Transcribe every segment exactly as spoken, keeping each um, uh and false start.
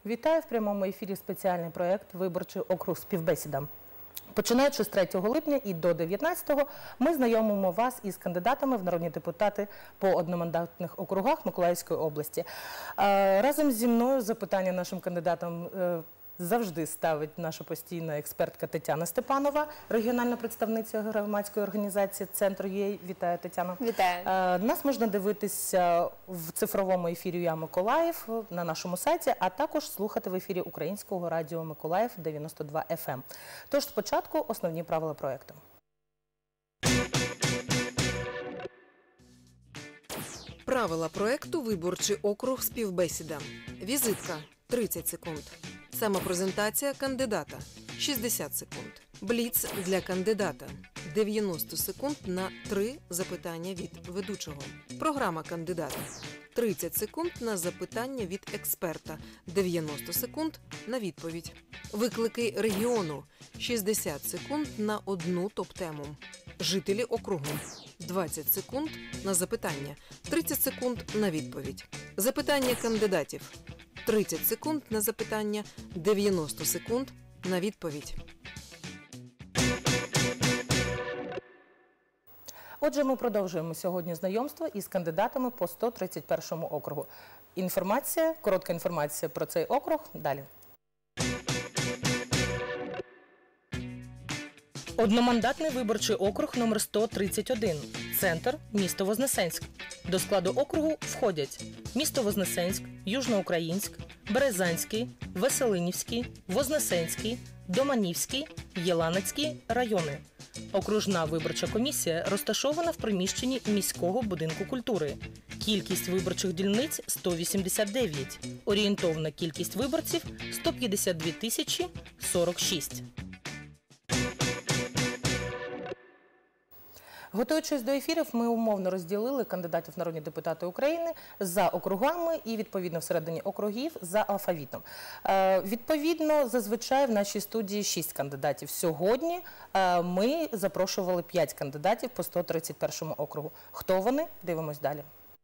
Вітаю в прямому ефірі спеціальний проєкт «Виборчий округ. Співбесіда». Починаючи з третього липня і до дев'ятнадцятого ми знайомимо вас із кандидатами в народні депутати по одномандатних округах Миколаївської області. Разом зі мною запитання нашим кандидатам завжди ставить наша постійна експертка Тетяна Степанова, регіональна представниця громадської організації «Центр ю а». Вітаю, Тетяно. Вітаю. Нас можна дивитися в цифровому ефірі «ю а Миколаїв» на нашому сайті, а також слухати в ефірі Українського радіо Миколаїв дев'яносто два еф ем. Тож спочатку основні правила проєкту. Правила проєкту «Виборчий округ. Співбесіда». Візитка – тридцять секунд. Самопрезентація кандидата – шістдесят секунд. Бліц для кандидата – дев'яносто секунд на три запитання від ведучого. Програма кандидата – тридцять секунд на запитання від експерта, дев'яносто секунд на відповідь. Виклики регіону – шістдесят секунд на одну топ-тему. Жителі округу – двадцять секунд на запитання, тридцять секунд на відповідь. Запитання кандидатів – тридцять секунд на запитання, дев'яносто секунд на відповідь. Отже, ми продовжуємо сьогодні знайомство із кандидатами по сто тридцять першому округу. Інформація, коротка інформація про цей округ далі. Одномандатний виборчий округ номер сто тридцять один. Центр – місто Вознесенськ. До складу округу входять місто Вознесенськ, Южноукраїнськ, Березанський, Веселинівський, Вознесенський, Доманівський, Єланецький райони. Окружна виборча комісія розташована в приміщенні міського будинку культури. Кількість виборчих дільниць – сто вісімдесят дев'ять. Орієнтовна кількість виборців – сто п'ятдесят дві тисячі сорок шість. Готуючись до ефірів, ми умовно розділили кандидатів в народні депутати України за округами і, відповідно, всередині округів за алфавітом. Е, відповідно, зазвичай в нашій студії шість кандидатів. Сьогодні е, ми запрошували п'ять кандидатів по сто тридцять першому округу. Хто вони? Дивимось далі.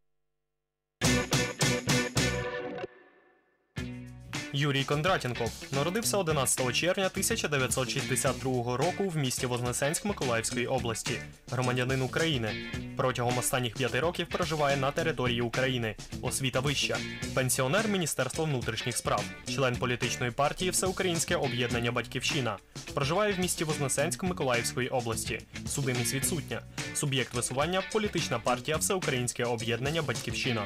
Юрій Кондратєнков народився одинадцятого червня тисяча дев'ятсот шістдесят другого року в місті Вознесенськ Миколаївської області. Громадянин України. Протягом останніх п'яти років проживає на території України. Освіта вища. Пенсіонер Міністерства внутрішніх справ. Член політичної партії Всеукраїнське об'єднання «Батьківщина». Проживає в місті Вознесенськ Миколаївської області. Судимість відсутня. Суб'єкт висування – політична партія Всеукраїнське об'єднання «Батьківщина».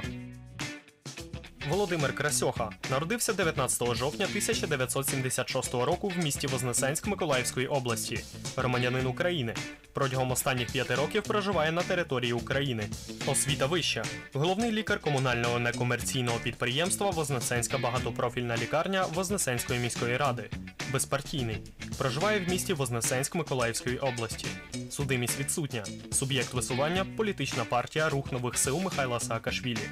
Володимир Красьоха народився дев'ятнадцятого жовтня тисяча дев'ятсот сімдесят шостого року в місті Вознесенськ Миколаївської області. Громадянин України. Протягом останніх п'яти років проживає на території України. Освіта вища. Головний лікар комунального некомерційного підприємства Вознесенська багатопрофільна лікарня Вознесенської міської ради. Безпартійний. Проживає в місті Вознесенськ Миколаївської області. Судимість відсутня. Суб'єкт висування – політична партія Рух нових сил Михайла Саакашвілі.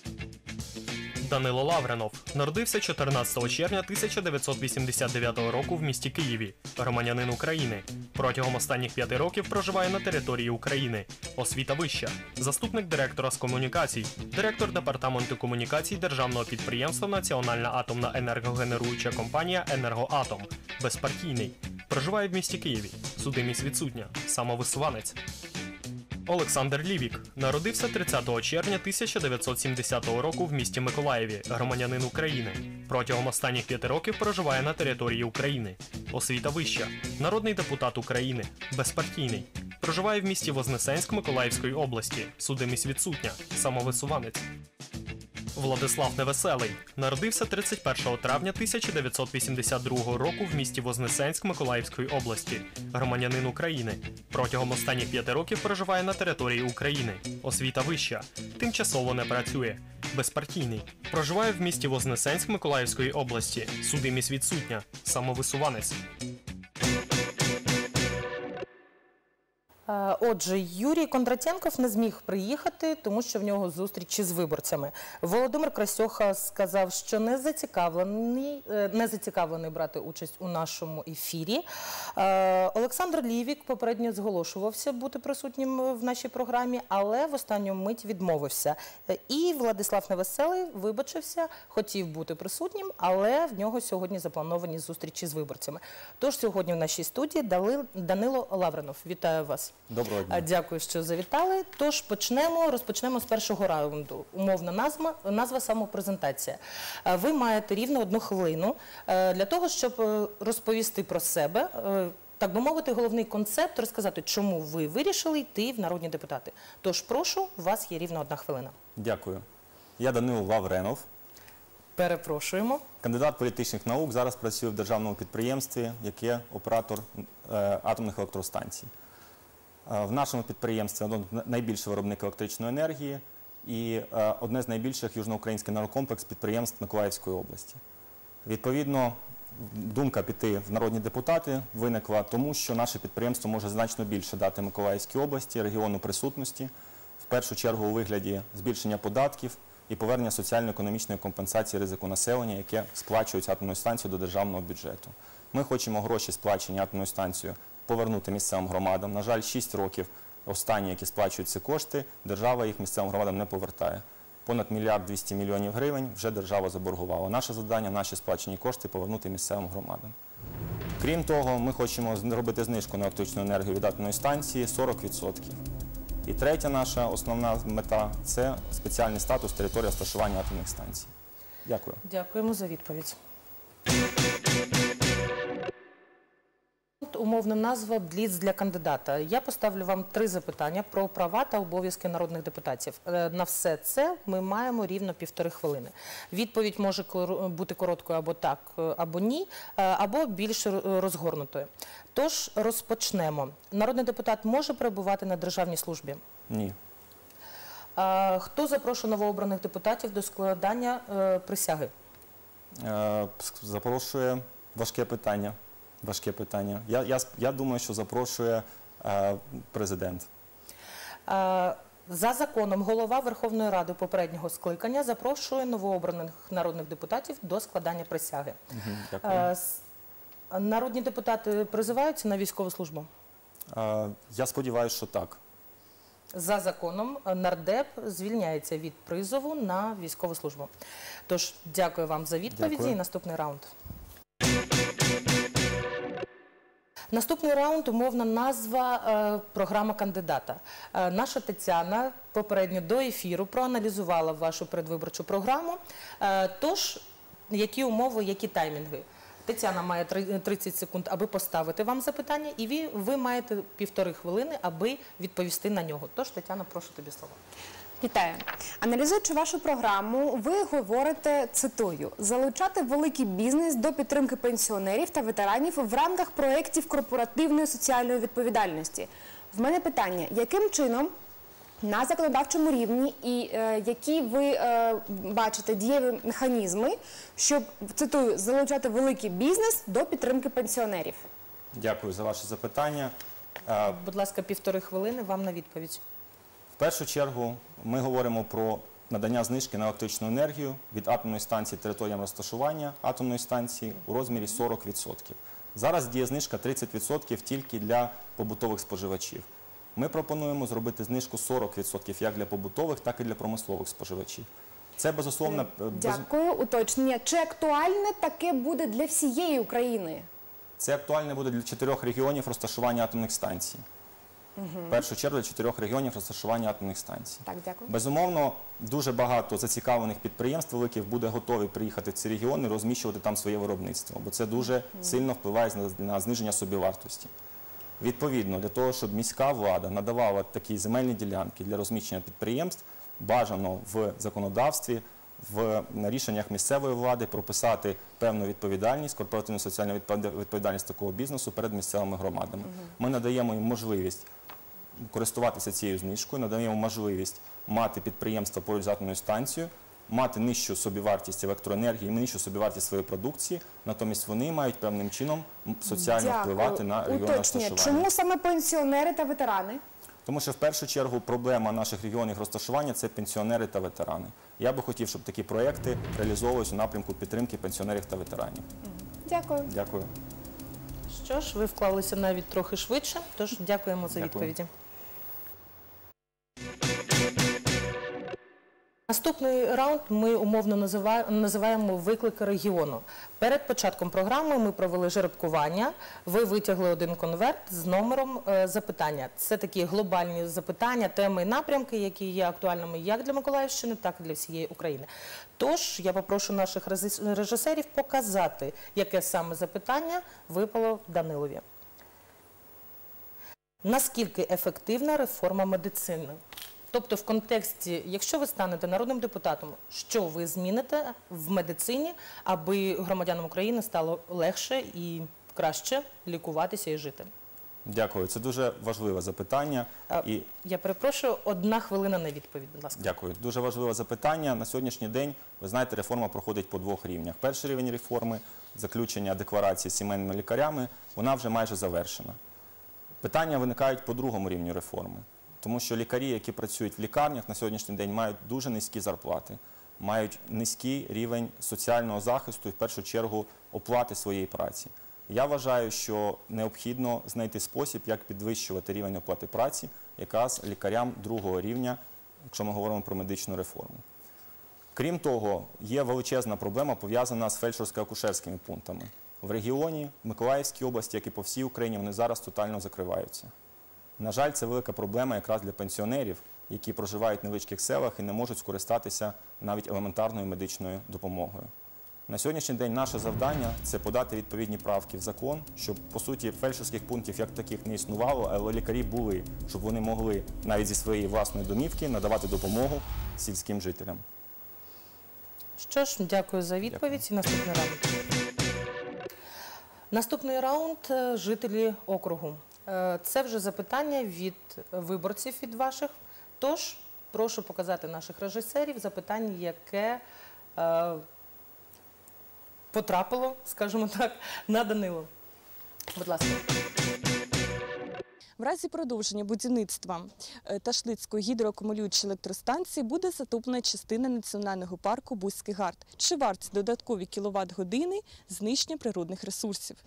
Данило Лавренов народився чотирнадцятого червня тисяча дев'ятсот вісімдесят дев'ятого року в місті Києві. Громадянин України. Протягом останніх п'яти років проживає на території України. Освіта вища. Заступник директора з комунікацій. Директор департаменту комунікацій державного підприємства Національна атомна енергогенеруюча компанія «Енергоатом». Безпартійний. Проживає в місті Києві. Судимість відсутня. Самовисуванець. Олександр Лівік народився тридцятого червня тисяча дев'ятсот сімдесятого року в місті Миколаєві, громадянин України. Протягом останніх п'яти років проживає на території України. Освіта вища. Народний депутат України. Безпартійний. Проживає в місті Вознесенськ Миколаївської області. Судимість відсутня. Самовисуванець. Владислав Невеселий народився тридцять першого травня тисяча дев'ятсот вісімдесят другого року в місті Вознесенськ Миколаївської області. Громадянин України. Протягом останніх п'яти років проживає на території України. Освіта вища. Тимчасово не працює. Безпартійний. Проживає в місті Вознесенськ Миколаївської області. Судимість відсутня. Самовисуванець. Е, Отже, Юрій Кондратєнков не зміг приїхати, тому що в нього зустрічі з виборцями. Володимир Красьоха сказав, що не зацікавлений, е, не зацікавлений брати участь у нашому ефірі. Е, Олександр Лівік попередньо зголошувався бути присутнім в нашій програмі, але в останню мить відмовився. Е, І Владислав Невеселий вибачився, хотів бути присутнім, але в нього сьогодні заплановані зустрічі з виборцями. Тож сьогодні в нашій студії Дали- Данило Лавринов. Вітаю вас. Доброго дня. Дякую, що завітали. Тож почнемо, розпочнемо з першого раунду. Умовна назва, назва самопрезентація. Е, Ви маєте рівно одну хвилину е, для того, щоб е, розповісти про себе, е, так би мовити, головний концепт, розказати, чому ви вирішили йти в народні депутати. Тож прошу, у вас є рівно одна хвилина. Дякую. Я Данило Лавренов, Перепрошуємо. кандидат політичних наук. Зараз працюю в державному підприємстві, яке оператор е, атомних електростанцій. Е, в нашому підприємстві один найбільший виробник електричної енергії і е, одне з найбільших южноукраїнський енергокомплекс підприємств Миколаївської області. Відповідно, думка піти в народні депутати виникла тому, що наше підприємство може значно більше дати Миколаївській області, регіону присутності, в першу чергу у вигляді збільшення податків і повернення соціально-економічної компенсації ризику населення, яке сплачують атомну станцію до державного бюджету. Ми хочемо гроші, сплачені атомною станцією, повернути місцевим громадам. На жаль, шість років останні, які сплачують ці кошти, держава їх місцевим громадам не повертає. Понад мільярд двісті мільйонів гривень вже держава заборгувала. Наше завдання – наші сплачені кошти повернути місцевим громадам. Крім того, ми хочемо зробити знижку на електричну енергію від атомної станції сорок відсотків. І третя наша основна мета – це спеціальний статус території розташування атомних станцій. Дякую. Дякуємо за відповідь. Умовна назва «Бліц для кандидата». Я поставлю вам три запитання про права та обов'язки народних депутатів. Е, На все це ми маємо рівно півтори хвилини. Відповідь може кор- бути короткою або так, е, або ні, е, або більш р- розгорнутою. Тож розпочнемо. Народний депутат може перебувати на державній службі? Ні. Е, Хто запрошує новообраних депутатів до складання е, присяги? Е, Запрошує важке питання. Важке питання. Я, я, я думаю, що запрошує е, президент. Е, За законом голова Верховної Ради попереднього скликання запрошує новообраних народних депутатів до складання присяги. Мгм, дякую. Е, с- Народні депутати призиваються на військову службу? Е, я сподіваюся, що так. За законом е, нардеп звільняється від призову на військову службу. Тож, дякую вам за відповіді. Дякую. І наступний раунд. Наступний раунд – умовна назва е, «Програма кандидата». Е, наша Тетяна попередньо до ефіру проаналізувала вашу передвиборчу програму. Е, тож, які умови, які таймінги? Тетяна має три- тридцять секунд, аби поставити вам запитання, і ви, ви маєте півтори хвилини, аби відповісти на нього. Тож, Тетяна, прошу тобі слово. Вітаю. Аналізуючи вашу програму, ви говорите, цитую, «залучати великий бізнес до підтримки пенсіонерів та ветеранів в рамках проєктів корпоративної соціальної відповідальності». В мене питання, яким чином на законодавчому рівні і е, які ви е, бачите дієві механізми, щоб, цитую, «залучати великий бізнес до підтримки пенсіонерів»? Дякую за ваше запитання. Е, Будь ласка, півтори хвилини вам на відповідь. В першу чергу ми говоримо про надання знижки на електричну енергію від атомної станції територіям розташування атомної станції у розмірі сорок відсотків. Зараз діє знижка тридцять відсотків тільки для побутових споживачів. Ми пропонуємо зробити знижку сорок відсотків як для побутових, так і для промислових споживачів. Це, безусловно, е, без... Дякую. Уточнення. Чи актуальне таке буде для всієї України? Це актуально буде для чотирьох регіонів розташування атомних станцій. В першу чергу для чотирьох регіонів розташування атомних станцій. Так, дякую. Безумовно, дуже багато зацікавлених підприємств великих буде готові приїхати в ці регіони і розміщувати там своє виробництво, бо це дуже сильно впливає на, на зниження собівартості. Відповідно, для того, щоб міська влада надавала такі земельні ділянки для розміщення підприємств, бажано в законодавстві, в рішеннях місцевої влади прописати певну відповідальність, корпоративну соціальну відповідальність такого бізнесу перед місцевими громадами. Ми надаємо їм можливість користуватися цією знижкою, надаємо можливість мати підприємство поруч з атомною станцією мати нижчу собівартість електроенергії, нижчу собівартість своєї продукції, натомість вони мають певним чином соціально Дякую. впливати на регіон Уточнюю, розташування. чому саме пенсіонери та ветерани? Тому що в першу чергу проблема наших регіонів розташування – це пенсіонери та ветерани. Я би хотів, щоб такі проєкти реалізовувалися у напрямку підтримки пенсіонерів та ветеранів. Дякую. Дякую. Що ж, ви вклалися навіть трохи швидше, тож дякуємо за Дякую. відповіді. Наступний раунд ми умовно назива- називаємо «Виклик регіону». Перед початком програми ми провели жеребкування. Ви витягли один конверт з номером е, запитання. Це такі глобальні запитання, теми і напрямки, які є актуальними як для Миколаївщини, так і для всієї України. Тож я попрошу наших режис- режисерів показати, яке саме запитання випало Данилові. Наскільки ефективна реформа медицини? Тобто в контексті, якщо ви станете народним депутатом, що ви зміните в медицині, аби громадянам України стало легше і краще лікуватися і жити? Дякую. Це дуже важливе запитання. А, І Я перепрошую, одна хвилина на відповідь, будь ласка. Дякую. Дуже важливе запитання. На сьогоднішній день, ви знаєте, реформа проходить по двох рівнях. Перший рівень реформи – заключення декларації з сімейними лікарями, вона вже майже завершена. Питання виникають по другому рівню реформи. Тому що лікарі, які працюють в лікарнях, на сьогоднішній день мають дуже низькі зарплати, мають низький рівень соціального захисту і, в першу чергу, оплати своєї праці. Я вважаю, що необхідно знайти спосіб, як підвищувати рівень оплати праці якраз лікарям другого рівня, якщо ми говоримо про медичну реформу. Крім того, є величезна проблема, пов'язана з фельдшерсько-акушерськими пунктами. В регіоні, в Миколаївській області, як і по всій Україні, вони зараз тотально закриваються. На жаль, це велика проблема якраз для пенсіонерів, які проживають в невеличких селах і не можуть скористатися навіть елементарною медичною допомогою. На сьогоднішній день наше завдання – це подати відповідні правки в закон, щоб, по суті, фельдшерських пунктів як таких не існувало, але лікарі були, щоб вони могли навіть зі своєї власної домівки надавати допомогу сільським жителям. Що ж, дякую за відповідь. І наступний раунд. Наступний раунд – жителі округу. Е, Це вже запитання від виборців від ваших. Тож, прошу показати наших режисерів запитання, яке е, потрапило, скажімо так, на Данилу. Будь ласка. В разі продовження будівництва е, Ташлицької гідроакумулюючої електростанції буде затоплена частина національного парку Бузький Гард. Чи варті додаткові кіловат-години знищення природних ресурсів?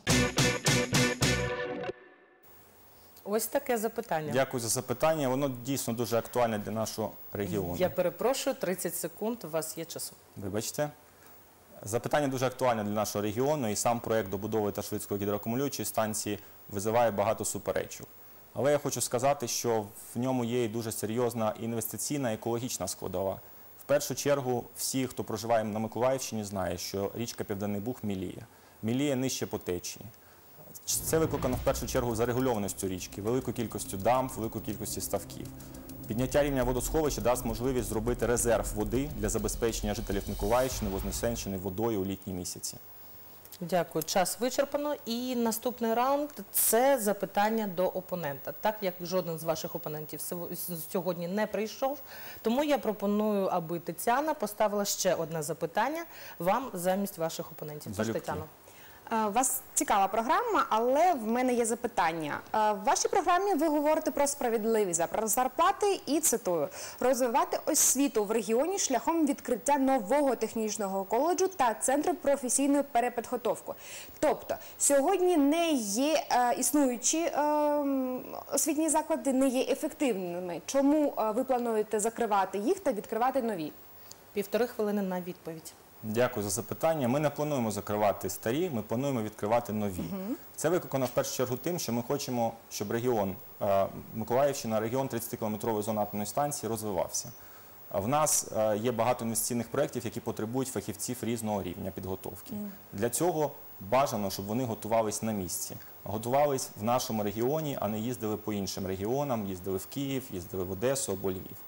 Ось таке запитання. Дякую за запитання. Воно дійсно дуже актуальне для нашого регіону. Я перепрошую, тридцять секунд, у вас є часу. Вибачте. Запитання дуже актуальне для нашого регіону, і сам проєкт добудови Ташлицької гідроакумулюючої станції визиває багато суперечок. Але я хочу сказати, що в ньому є і дуже серйозна інвестиційна, екологічна складова. В першу чергу, всі, хто проживає на Миколаївщині, знають, що річка Південний Буг міліє. Міліє нижче по течії. Це викликано в першу чергу зарегульованістю річки, великою кількістю дамб, великою кількістю ставків. Підняття рівня водосховища дасть можливість зробити резерв води для забезпечення жителів Миколаївщини, Вознесенщини водою у літні місяці. Дякую. Час вичерпано. І наступний раунд – це запитання до опонента. Так як жоден з ваших опонентів сьогодні не прийшов, тому я пропоную, аби Тетяна поставила ще одне запитання вам замість ваших опонентів. Тож, Залюбки. Тетяно. Е, У вас цікава програма, але в мене є запитання. Е, В вашій програмі ви говорите про справедливість про зарплати і, цитую, розвивати освіту в регіоні шляхом відкриття нового технічного коледжу та центру професійної перепідготовки. Тобто, сьогодні не є е, існуючі е, освітні заклади, не є ефективними. Чому е, ви плануєте закривати їх та відкривати нові? Півтори хвилини на відповідь. Дякую за запитання. Ми не плануємо закривати старі, ми плануємо відкривати нові. Це викликано в першу чергу тим, що ми хочемо, щоб регіон е, Миколаївщина, регіон тридцятикілометрової зони атомної станції розвивався. В нас е, є багато інвестиційних проєктів, які потребують фахівців різного рівня підготовки. Для цього бажано, щоб вони готувались на місці. Готувались в нашому регіоні, а не їздили по іншим регіонам, їздили в Київ, їздили в Одесу або Львів.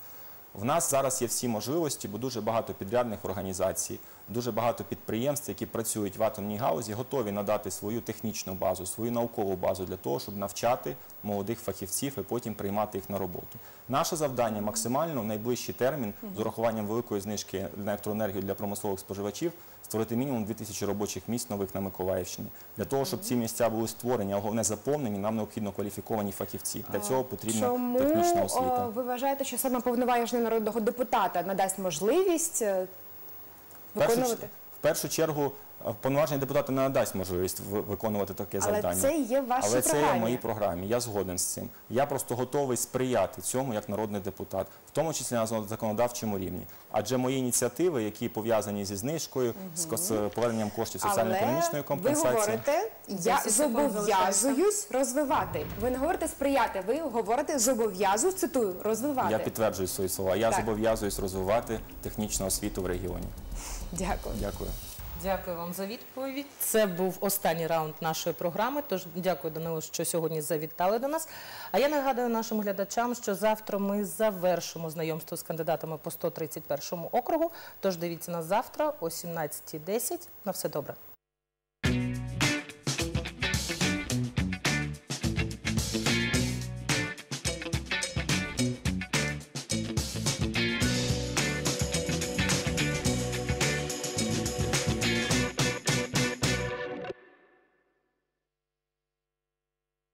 В нас зараз є всі можливості, бо дуже багато підрядних організацій, дуже багато підприємств, які працюють в атомній галузі, готові надати свою технічну базу, свою наукову базу для того, щоб навчати молодих фахівців і потім приймати їх на роботу. Наше завдання максимально в найближчий термін з урахуванням великої знижки на електроенергію для промислових споживачів створити мінімум дві тисячі робочих місць нових на Миколаївщині. Для того, щоб ці місця були створені, а головне заповнені, нам необхідно кваліфіковані фахівці. Для цього потрібна Чому технічна освіта. о, ви вважаєте, що саме повноважний народного депутата надасть можливість е, В першу, виконувати? в першу чергу, повноважний депутат не надасть можливість ви- виконувати таке Але завдання. це є в вашій Але це є в програмі. моїй програмі, я згоден з цим. Я просто готовий сприяти цьому як народний депутат, в тому числі на законодавчому рівні. Адже мої ініціативи, які пов'язані зі знижкою, з кос- поверненням коштів соціально-економічної Але компенсації. ви говорите, я десять секунд зобов'язуюсь розвивати. Ви не говорите сприяти, ви говорите зобов'язуюсь, цитую, розвивати. Я підтверджую свої слова. Я Так. зобов'язуюсь розвивати технічну освіту в регіоні. Дякую. Дякую. Дякую вам за відповідь. Це був останній раунд нашої програми, тож дякую, Данило, що сьогодні завітали до нас. А я нагадую нашим глядачам, що завтра ми завершимо знайомство з кандидатами по сто тридцять першому округу, тож дивіться нас завтра о сімнадцятій десять. На все добре.